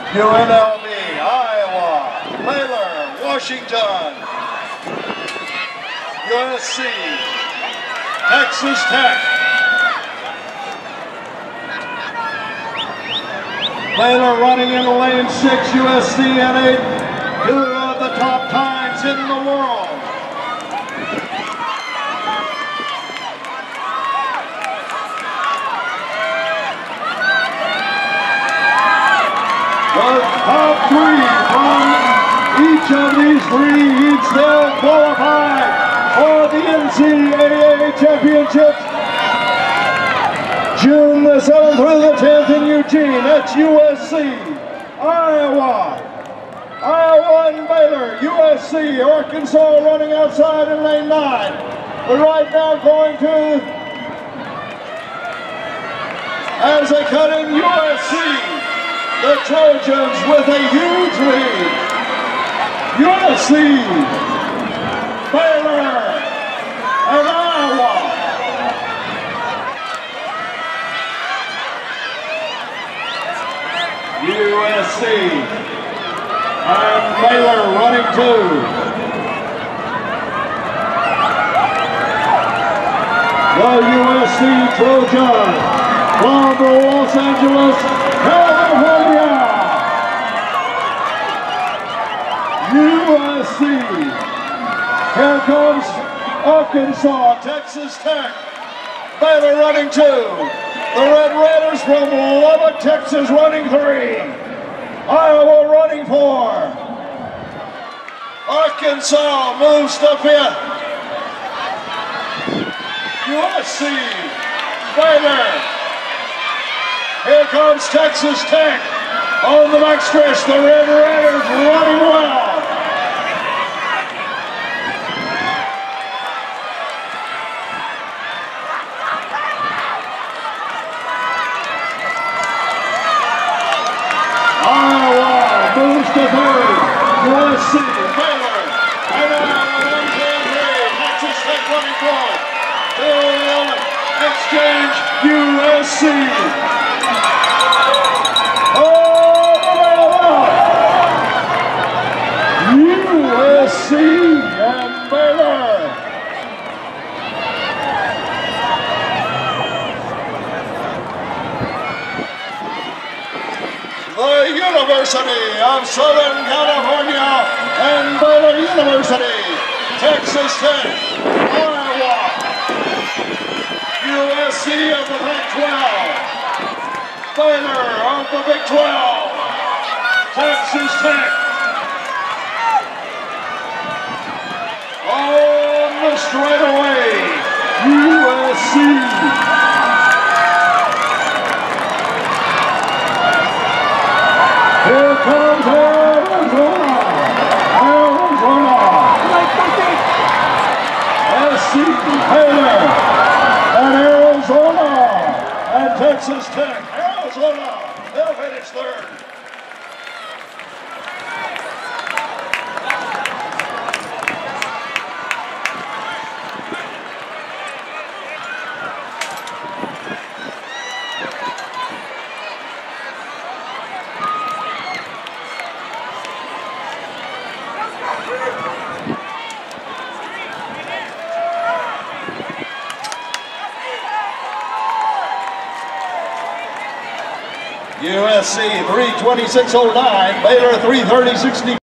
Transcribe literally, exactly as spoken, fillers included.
U N L V, Iowa, Baylor, Washington, U S C, Texas Tech. Baylor running in lane six, U S C and eight, two of the top times in the world. The top three from each of these three heats still qualify for the N C double A Championships. June the seventh through the tenth in Eugene. That's U S C, Iowa, Iowa and Baylor, U S C, Arkansas running outside in lane nine. But right now going to, as they cut in U S C, the Trojans with a huge lead. U S C, Baylor, and Iowa. U S C and Baylor running two. The U S C Trojans from Los Angeles, California. U S C. Here comes Arkansas, Texas Tech. Baylor running two. The Red Raiders from Lubbock, Texas running three. Iowa running four. Arkansas moves to fifth. U S C, Baylor. Here comes Texas Tech on the backstretch. The Red Raiders running well. Iowa moves to third. U S C, Baylor, and Iowa one, two, three. Texas Tech running fourth. Till exchange, U S C. U S C and Baylor. The University of Southern California and Baylor University, Texas Tech, Iowa, U S C of the Pac twelve, Baylor of the Big twelve, Texas Tech. On the straightaway, U S C. Here comes Arizona. Arizona. S C, Baylor, and Arizona, and Texas Tech. Arizona, they'll finish third. U S C three twenty-six oh nine, Baylor three thirty sixty.